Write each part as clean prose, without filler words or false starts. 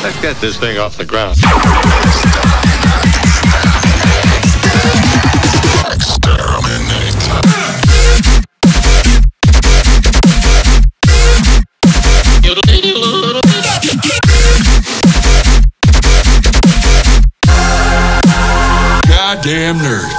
Let's get this thing off the ground. Goddamn nerds.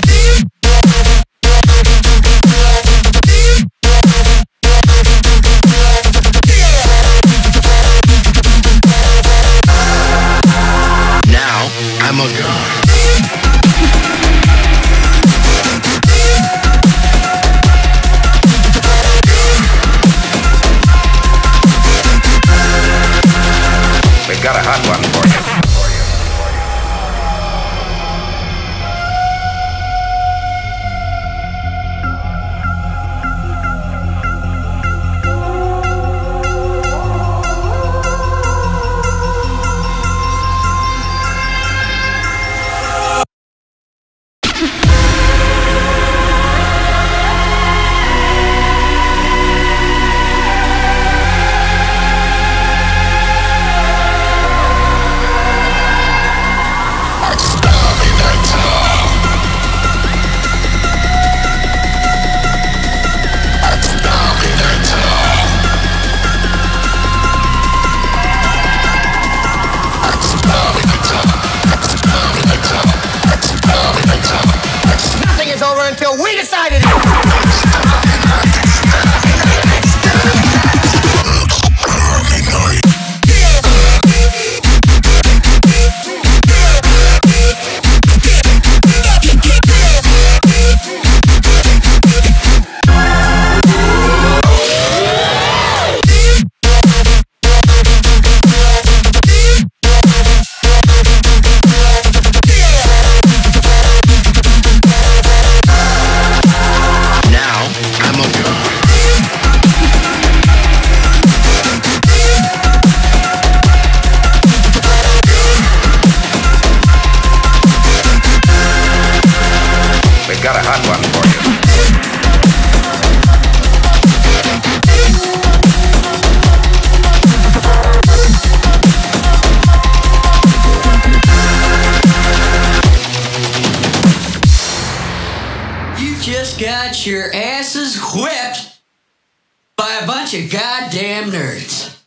Now I'm a god. We've got a hot one for you. Nothing is over until we decided it. We've got a hot one for you. You just got your asses whipped by a bunch of goddamn nerds.